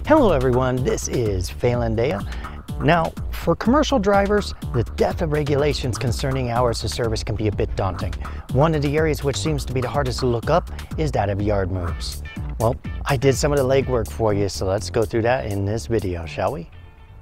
Hello everyone, this is Phelan Dea. Now, for commercial drivers, the depth of regulations concerning hours of service can be a bit daunting. One of the areas which seems to be the hardest to look up is that of yard moves. Well, I did some of the legwork for you, so let's go through that in this video, shall we?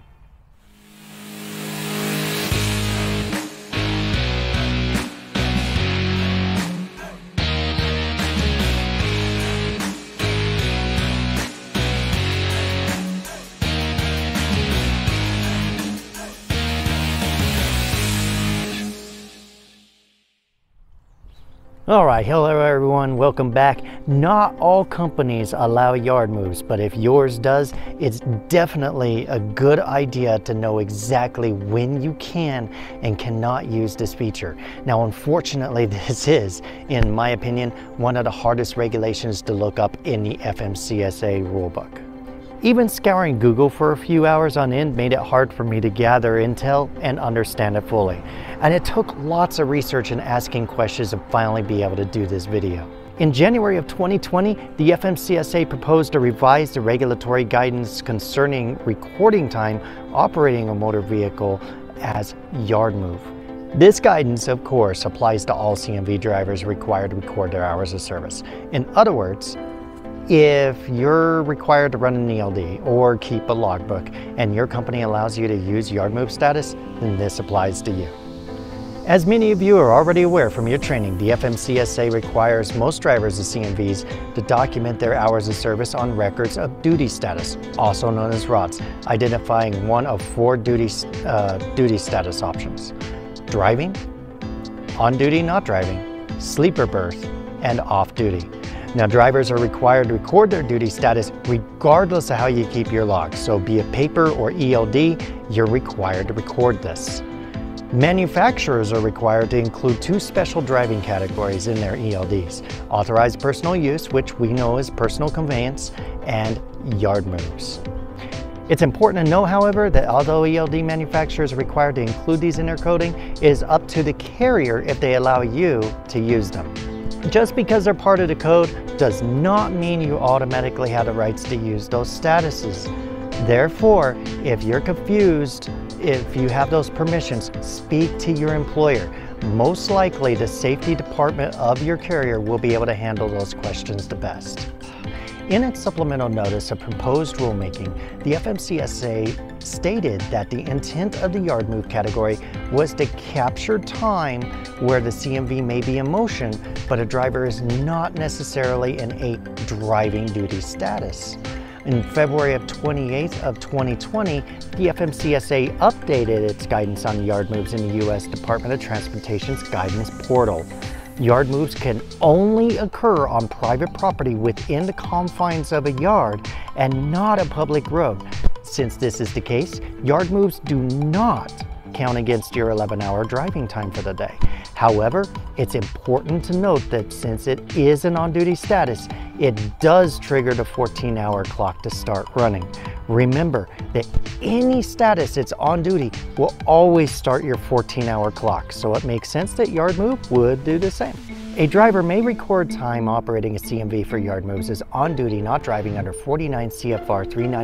Alright, hello everyone, welcome back. Not all companies allow yard moves, but if yours does, it's definitely a good idea to know exactly when you can and cannot use this feature. Now, unfortunately, this is, in my opinion, one of the hardest regulations to look up in the FMCSA rulebook. Even scouring Google for a few hours on end made it hard for me to gather intel and understand it fully. And it took lots of research and asking questions to finally be able to do this video. In January of 2020, the FMCSA proposed to revise the regulatory guidance concerning recording time operating a motor vehicle as yard move. This guidance, of course, applies to all CMV drivers required to record their hours of service. In other words, if you're required to run an ELD or keep a logbook and your company allows you to use yard move status, then this applies to you. As many of you are already aware from your training, the FMCSA requires most drivers of CMVs to document their hours of service on records of duty status, also known as RODS, identifying one of four duty status options: driving, on duty not driving, sleeper berth, and off duty. Now, drivers are required to record their duty status regardless of how you keep your logs. So be it paper or ELD, you're required to record this. Manufacturers are required to include two special driving categories in their ELDs: authorized personal use, which we know as personal conveyance, and yard moves. It's important to know, however, that although ELD manufacturers are required to include these in their coding, it is up to the carrier if they allow you to use them. Just because they're part of the code does not mean you automatically have the rights to use those statuses. Therefore, if you're confused, if you have those permissions, speak to your employer. Most likely, the safety department of your carrier will be able to handle those questions the best. In its supplemental notice of proposed rulemaking, the FMCSA stated that the intent of the yard move category was to capture time where the CMV may be in motion, but a driver is not necessarily in a driving duty status. In February of 28th of 2020, the FMCSA updated its guidance on yard moves in the U.S. Department of Transportation's guidance portal. Yard moves can only occur on private property within the confines of a yard and not a public road. Since this is the case, yard moves do not count against your 11-hour driving time for the day. However, it's important to note that since it is an on-duty status, it does trigger the 14-hour clock to start running. Remember that any status that's on duty will always start your 14-hour clock, so it makes sense that yard move would do the same. A driver may record time operating a CMV for yard moves as on duty not driving under 49 CFR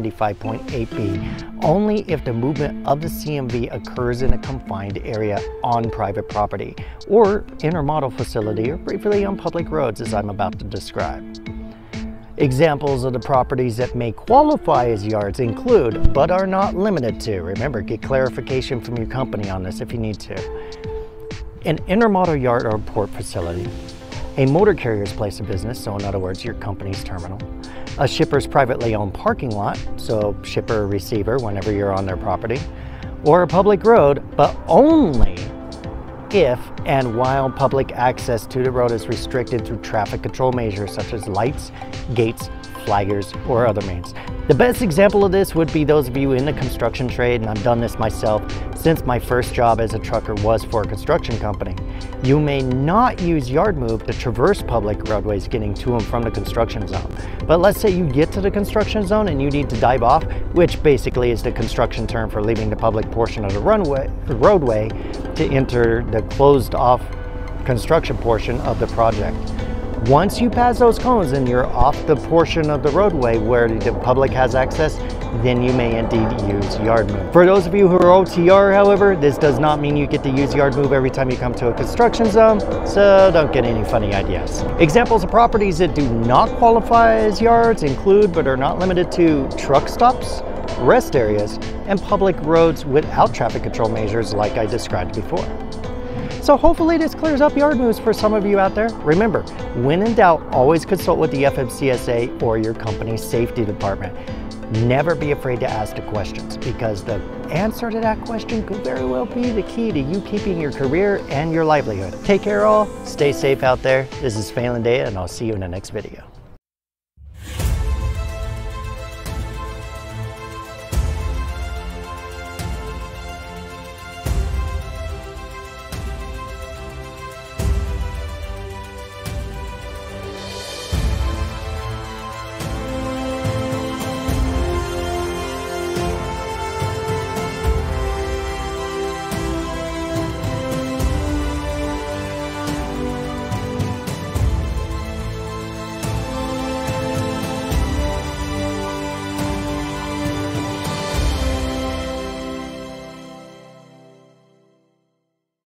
395.8b only if the movement of the CMV occurs in a confined area on private property or intermodal facility or briefly on public roads, as I'm about to describe. Examples of the properties that may qualify as yards include, but are not limited to, remember, get clarification from your company on this if you need to, an intermodal yard or port facility, a motor carrier's place of business, so in other words, your company's terminal, a shipper's privately owned parking lot, so shipper or receiver whenever you're on their property, or a public road, but only if and while public access to the road is restricted through traffic control measures such as lights, gates, flaggers, or other means. The best example of this would be those of you in the construction trade, and I've done this myself since my first job as a trucker was for a construction company. You may not use yard move to traverse public roadways getting to and from the construction zone. But let's say you get to the construction zone and you need to dive off, which basically is the construction term for leaving the public portion of the roadway to enter the closed off construction portion of the project. Once you pass those cones and you're off the portion of the roadway where the public has access, then you may indeed use yard move. For those of you who are OTR, however, this does not mean you get to use yard move every time you come to a construction zone, so don't get any funny ideas. Examples of properties that do not qualify as yards include, but are not limited to, truck stops, rest areas, and public roads without traffic control measures like I described before. So hopefully this clears up yard moves for some of you out there. Remember, when in doubt, always consult with the FMCSA or your company's safety department. Never be afraid to ask the questions, because the answer to that question could very well be the key to you keeping your career and your livelihood. Take care all, stay safe out there. This is Phelan Daya, and I'll see you in the next video.